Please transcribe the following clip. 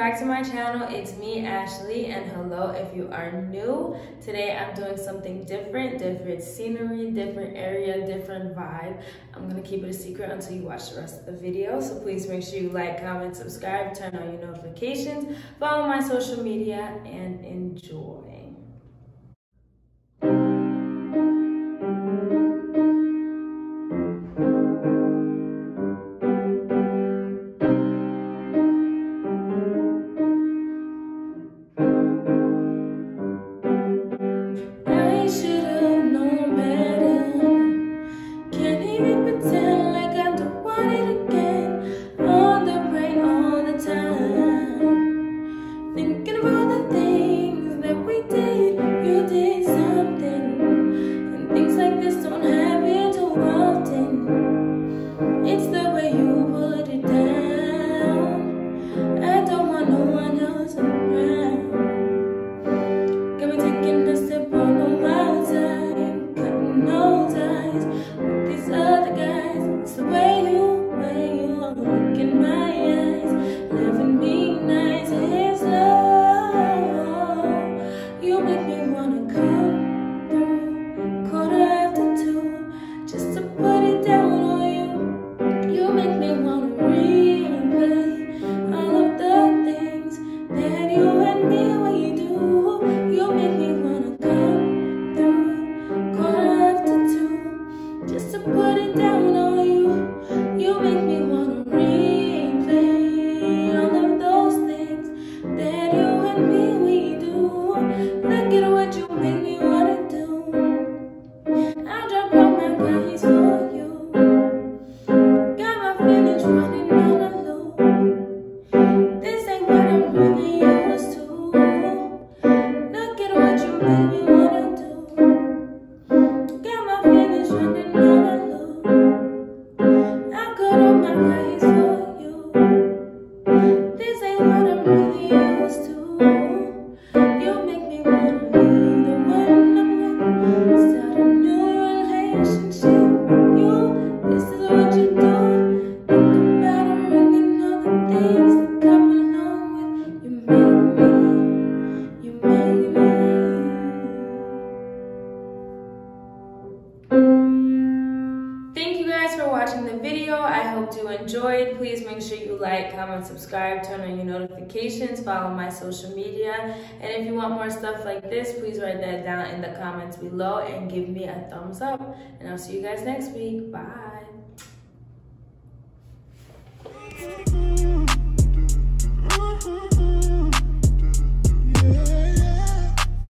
back to my channel. It's me, Ashley, and hello if you are new. Today I'm doing something different scenery, different area, different vibe. I'm gonna keep it a secret until you watch the rest of the video. So please make sure you like, comment, subscribe, turn on your notifications, follow my social media, and enjoy. Watching the video. I hope you enjoyed. Please make sure you like, comment, subscribe, turn on your notifications, follow my social media, and if you want more stuff like this, please write that down in the comments below and give me a thumbs up, and I'll see you guys next week. Bye.